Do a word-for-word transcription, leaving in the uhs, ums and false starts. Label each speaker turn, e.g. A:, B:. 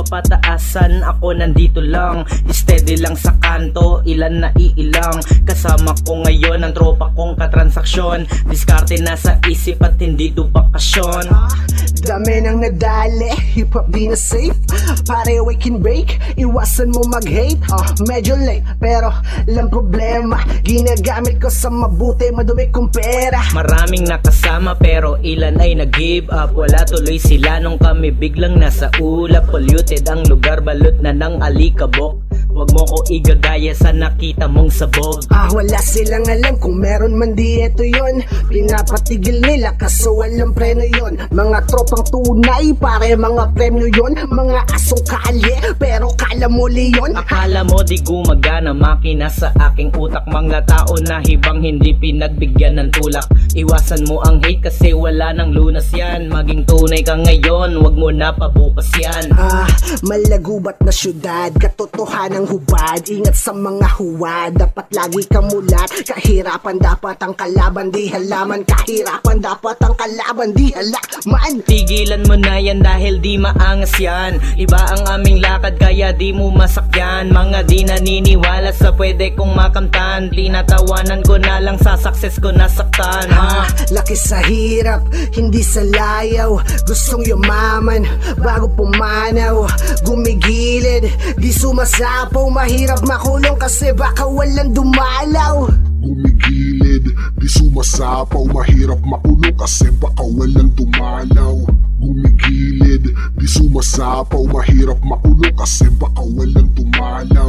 A: papataasan. Ako nandito lang, steady lang sa kanto, ilan na iilang. Kasama ko ngayon ang tropa kong katransaksyon. Diskarte na sa isip at hindi do bakasyon.
B: Dami nang nadali, hip-hop di na safe. Pare we can break, iwasan mo mag-hate. uh, Medyo late, pero lang problema, ginagamit ko sa mabuti, madumi kong pera.
A: Maraming nakasama pero ilan ay nag-give up. Wala tuloy sila nung kami biglang nasa ulap. Polluted ang lugar, balot na ng alikabok. Huwag mo ko igagaya sa nakita mong sabog.
B: Ah, wala silang alam kung meron man di eto yun. Pinapatigil nila kaso walang preno yun. Mga tropang tunay, pare mga premyo yun. Mga asong kalye, pero kala mo leon.
A: Akala mo di gumagana makina sa aking utak. Mga tao na hibang hindi pinagbigyan ng tulak. Iwasan mo ang hate kasi wala nang lunas yan. Maging tunay ka ngayon, wag mo na pabukas yan.
B: Ah, malagubat na syudad, katotohanan hubad. Ingat sa mga huwad, dapat lagi kang mulat. Kahirapan dapat ang kalaban, di halaman. Kahirapan dapat ang kalaban, di halaman.
A: Tigilan mo na yan dahil di maangas yan. Iba ang aming lakad kaya di mo masakyan. Mga di naniniwala sa pwede kong makamtan. Tinatawanan ko na lang sa success ko nasaktan.
B: Ah, laki sa hirap, hindi sa layaw. Gustong yumaman bago pumanaw. Gumigilid, di sumasapaw. Mahirap makulong kasi baka walang dumalaw.
C: Gumigilid, di sumasapaw. Mahirap makulong kasi baka walang dumalaw. Gumigilid, di sumasapaw. Mahirap makulong kasi baka walang dumalaw.